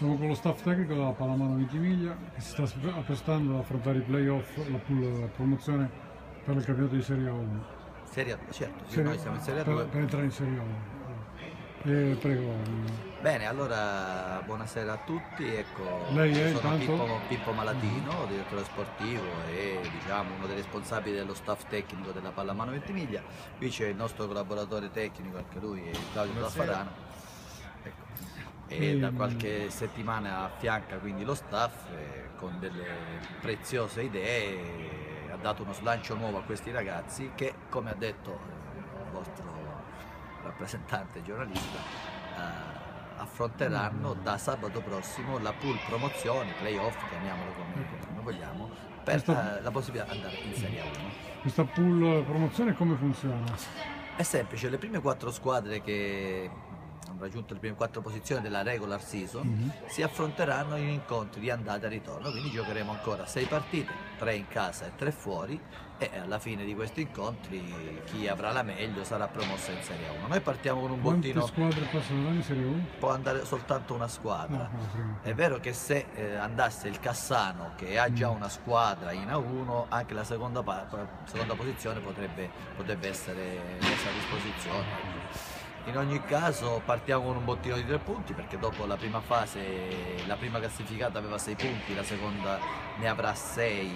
Siamo con lo staff tecnico della Pallamano Ventimiglia che si sta apprestando ad affrontare i playoff, la promozione per il campionato di Serie A1. Certo, sì, noi siamo in Serie A2. Per entrare in Serie A1. Prego. Bene, allora buonasera a tutti, ecco, Lei è sono intanto? Pippo Malatino, direttore sportivo e diciamo uno dei responsabili dello staff tecnico della Pallamano Ventimiglia. Qui c'è il nostro collaboratore tecnico, anche lui è Claudio Zaffarano. Ecco. E da qualche settimana affianca quindi lo staff con delle preziose idee, ha dato uno slancio nuovo a questi ragazzi che, come ha detto il vostro rappresentante giornalista, affronteranno da sabato prossimo la pool promozione, playoff, chiamiamolo come vogliamo, per la possibilità di andare in Serie A1. Questa pool promozione come funziona? È semplice, le prime 4 squadre che hanno raggiunto le prime 4 posizioni della regular season si affronteranno in incontri di andata e ritorno, quindi giocheremo ancora 6 partite, 3 in casa e 3 fuori, e alla fine di questi incontri chi avrà la meglio sarà promossa in Serie A1. Noi partiamo con un bottino. Quante squadre possono andare in Serie 1? Può andare soltanto una squadra. È vero che se andasse il Cassano, che ha già una squadra in A1, anche la seconda posizione potrebbe essere messa a disposizione. In ogni caso partiamo con un bottino di 3 punti, perché dopo la prima fase la prima classificata aveva 6 punti, la seconda ne avrà 6,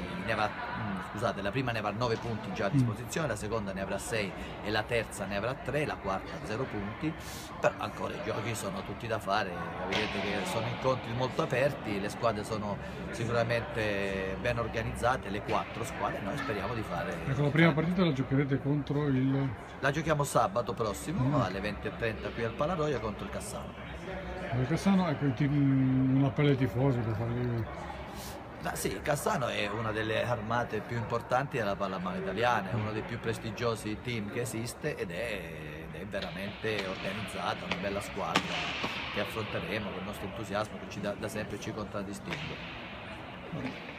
la prima ne avrà 9 punti già a disposizione, la seconda ne avrà 6 e la terza ne avrà 3, la quarta 0 punti, però ancora i giochi sono tutti da fare, vedete che sono incontri molto aperti, le squadre sono sicuramente ben organizzate, le 4 squadre, noi speriamo di fare. Ecco, la prima partita la giocherete contro il... La giochiamo sabato prossimo alle 20:30 qui al Palaroia contro il Cassano. Il Cassano, ecco, un appello ai tifosi per fargli... Sì, il Cassano è una delle armate più importanti della pallamano italiana, è uno dei più prestigiosi team che esiste ed è veramente organizzata, una bella squadra che affronteremo con il nostro entusiasmo che da sempre ci contraddistingue.